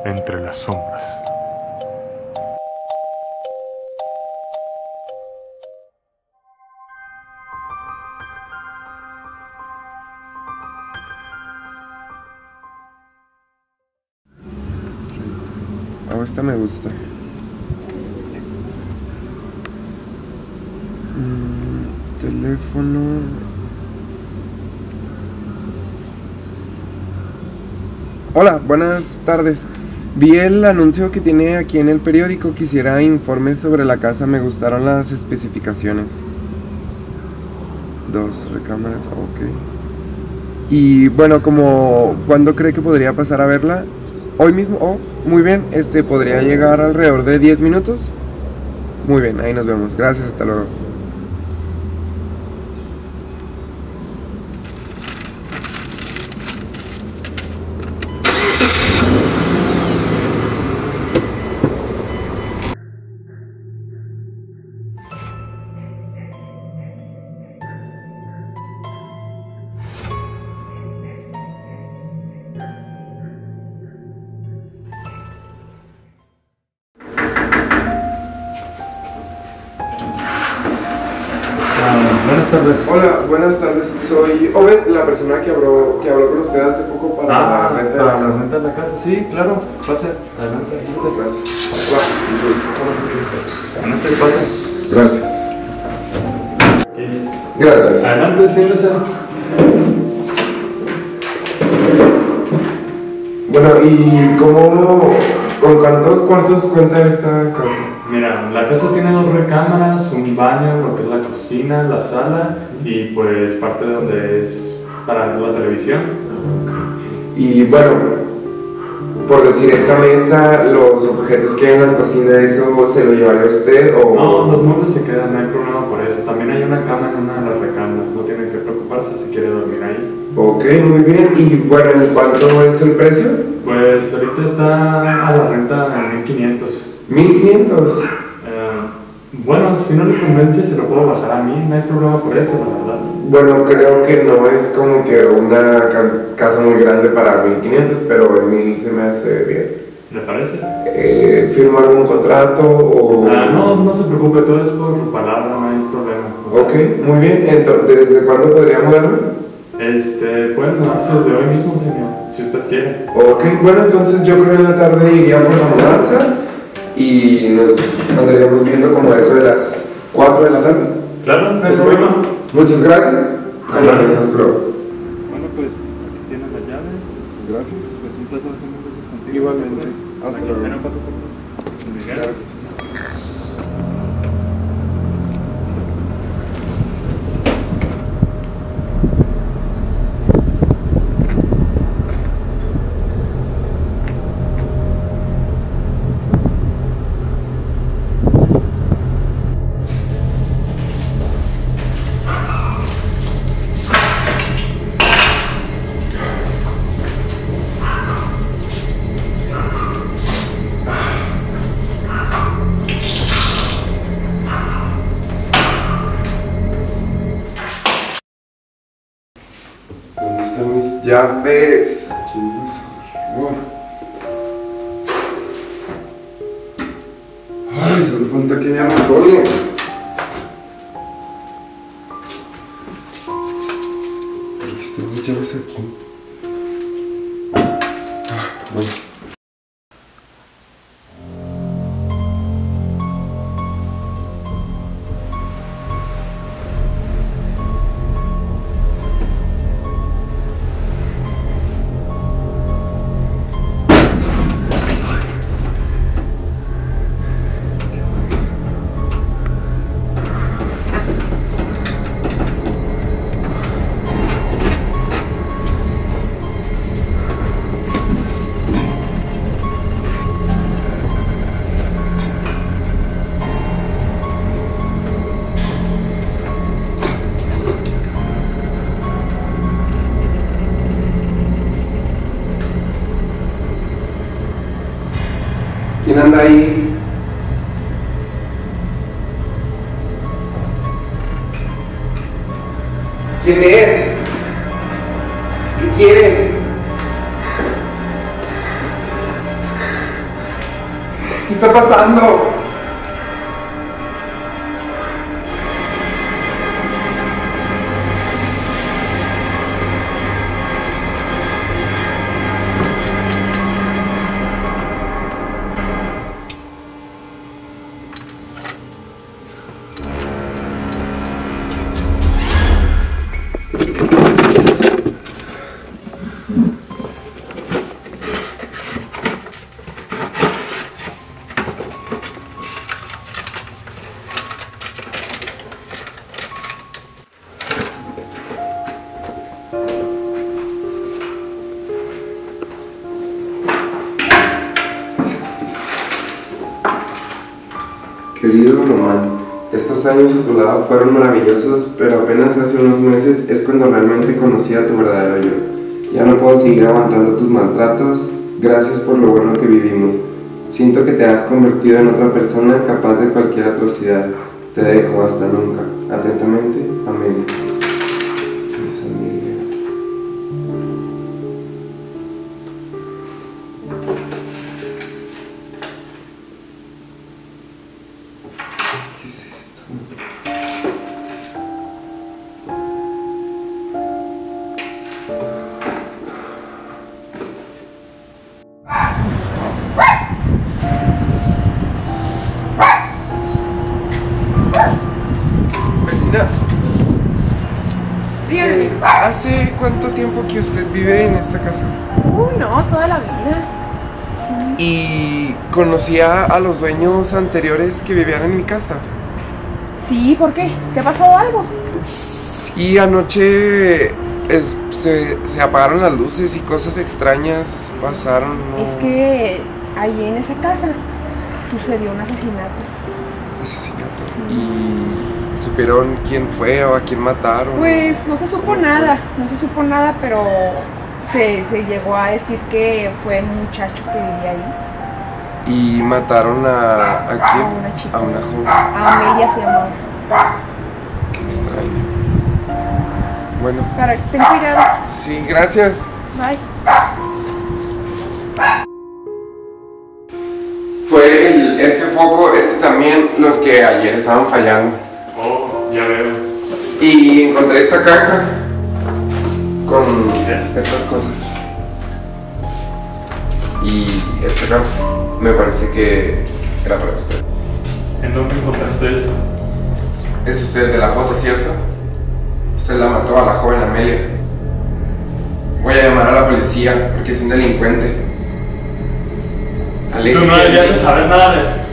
entre las sombras. Oh, esta me gusta. Teléfono. Hola, buenas tardes. Vi el anuncio que tiene aquí en el periódico. Quisiera informes sobre la casa. Me gustaron las especificaciones. 2 recámaras, ok. Y bueno, ¿cuándo cree que podría pasar a verla? Hoy mismo. Oh, muy bien. ¿Podría llegar alrededor de 10 minutos? Muy bien, ahí nos vemos. Gracias, hasta luego. Buenas tardes. Hola, buenas tardes. Soy Obed, la persona que habló con usted hace poco para la renta de la para la casa. renta de la casa, sí, claro. Pase, adelante. Gracias. Hola, mucho gusto. Adelante, pase. Gracias. Gracias. Adelante, siéntese. Bueno, ¿y con cuántos cuartos cuenta esta casa? Mira, la casa tiene 2 recámaras, un baño, lo que es la cocina, la sala y pues parte donde es para la televisión. Y bueno, por decir, esta mesa, los objetos que hay en la cocina, ¿eso se lo llevaría usted o...? No, los muebles se quedan, no hay problema por eso. También hay una cama en una de las recámaras, no tienen que preocuparse si quiere dormir ahí. Ok, muy bien. Y bueno, ¿en cuánto es el precio? Pues ahorita está a la renta en 1500. 1500. Bueno, si no le convence se lo puedo bajar a mí, no hay problema por eso, la verdad. Bueno, creo que no es como que una casa muy grande para 1500, pero en 1000 se me hace bien. ¿Le parece? ¿Firmo algún contrato o...? No se preocupe, todo es por palabra, no hay problema. Ok, muy bien. Entonces, ¿desde cuándo podría mudarme? Pueden mudarse desde hoy mismo, señor, si usted quiere. Ok, bueno, entonces yo creo en la tarde iría por la mudanza y nos andaríamos viendo como eso de las 4 de la tarde. Claro, no hay ¿Está problema. bien? Muchas gracias. Gracias. Hasta luego. Bueno, pues aquí tienes la llave. Gracias. Pues un placer hacer negocios contigo. Igualmente. Hasta Aquí luego. será un paso por favor. Muy bien. Claro que sí. ¿Dónde están mis llaves? Ay, solo falta que ella me pone. Aquí están mis llaves aquí. Bueno. ¿Quién anda ahí? ¿Quién es? ¿Qué quieren? está pasando? Querido Román, estos años a tu lado fueron maravillosos, pero apenas hace unos meses es cuando realmente conocí a tu verdadero yo. Ya no puedo seguir aguantando tus maltratos, gracias por lo bueno que vivimos. Siento que te has convertido en otra persona capaz de cualquier atrocidad. Te dejo, hasta nunca. Atentamente, Amelia. Es Amelia. ¿Qué es esto? Vecina, Dígame. ¿hace cuánto tiempo que usted vive en esta casa? No, toda la vida. Sí. ¿Y conocía a los dueños anteriores que vivían en mi casa? Sí, ¿por qué? ¿Te ha pasado algo? Sí, anoche se apagaron las luces y cosas extrañas pasaron. ¿No? Es que ahí en esa casa sucedió un asesinato. Asesinato. ¿Y supieron quién fue o a quién mataron? Pues no se supo nada, pero se llegó a decir que fue un muchacho que vivía ahí. ¿Y mataron a quién? A una chica. A una joven. A Amelia se llamaba. Qué extraño. Bueno. Ten cuidado. Sí, gracias. Bye. Fue este foco, también, los que ayer estaban fallando. Oh, ya veo. Y encontré esta caja con ¿Qué? estas cosas. Y esta caja me parece que era para usted. ¿En dónde encontraste esto? Es usted de la foto, ¿cierto? Usted la mató a la joven Amelia. Voy a llamar a la policía porque es un delincuente. Tú no deberías de saber nada de